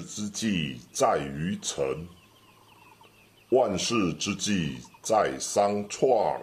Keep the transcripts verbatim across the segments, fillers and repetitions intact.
世之计在于诚，万事之计在商创。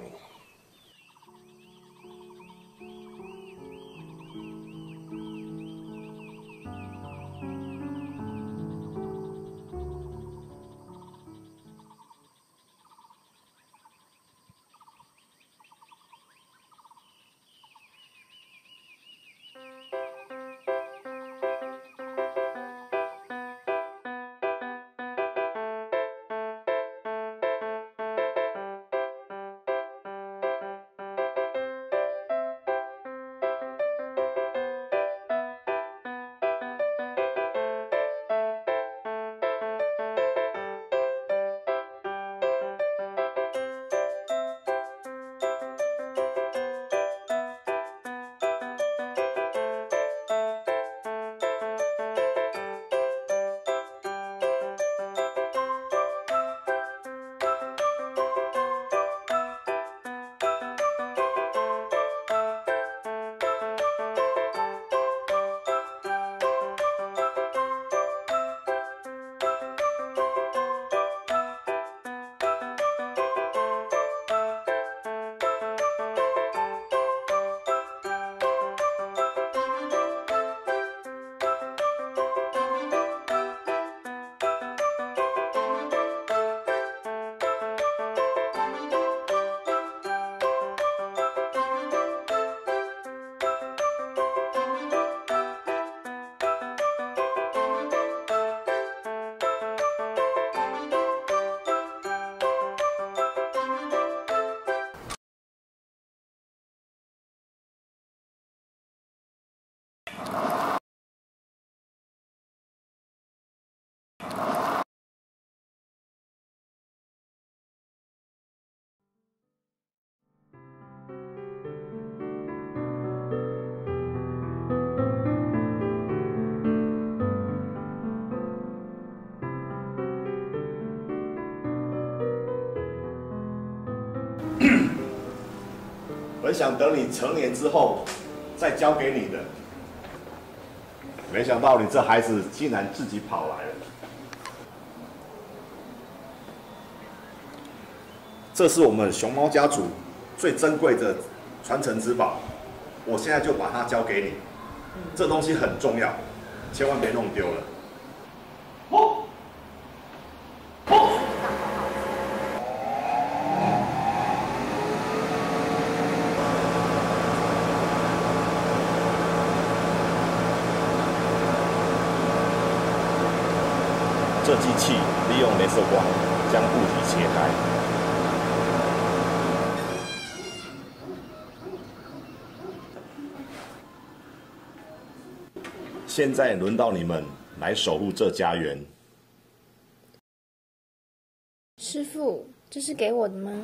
本想等你成年之后再交给你的，没想到你这孩子竟然自己跑来了。这是我们熊猫家族最珍贵的传承之宝，我现在就把它交给你。这东西很重要，千万别弄丢了。哦哦这机器利用雷射光将物体切开。现在轮到你们来守护这家园。 师父，这是给我的吗？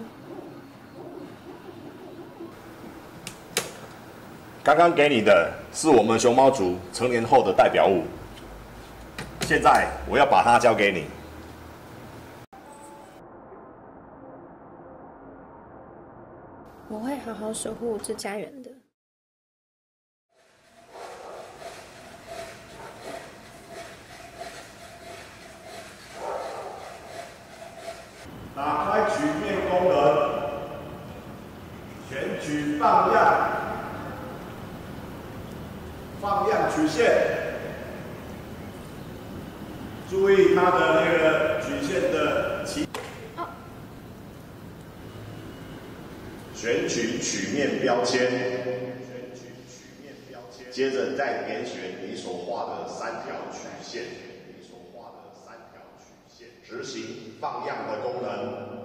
刚刚给你的是我们熊猫族成年后的代表物。现在我要把它交给你。 我会好好守护这家园的。 打开曲面功能，选取放样，放样曲线。注意它的那个曲线的起。选取曲面标签，选取曲面标签，接着再点选你所画的三条曲线，你所画的三条曲线，执行放样的功能。